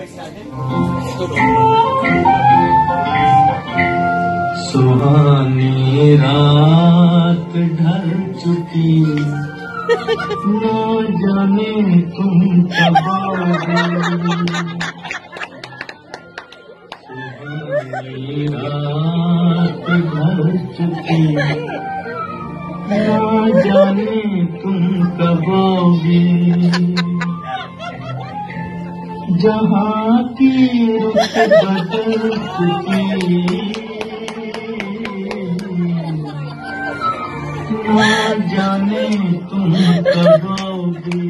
सुहानी रात ढल चुकी, न जाने तुम कब आओगे। सुहानी रात ढल चुकी, न जाने तुम कब आओगे। जहाँ की रुत बदल चुकी, ना जाने तुम कब आओगे।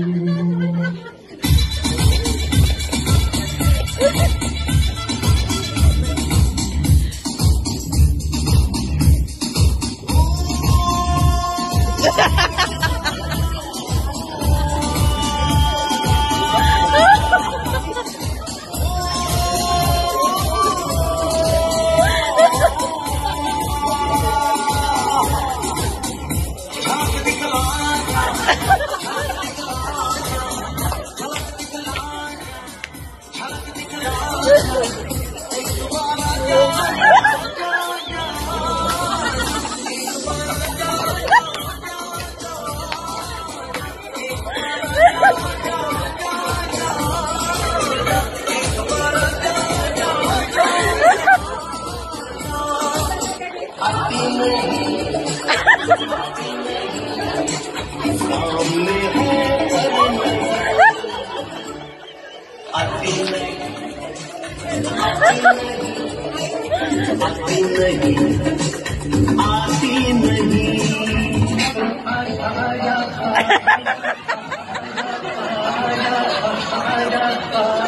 आती नहीं